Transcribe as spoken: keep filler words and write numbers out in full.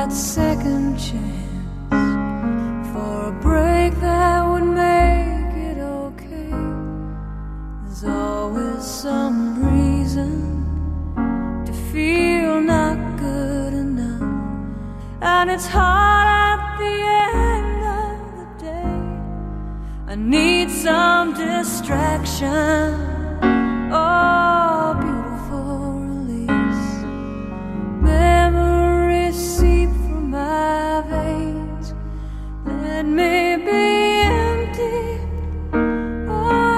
that second chance for a break that would make it okay. There's always some reason to feel not good enough, and it's hard at the end of the day. I need some distraction.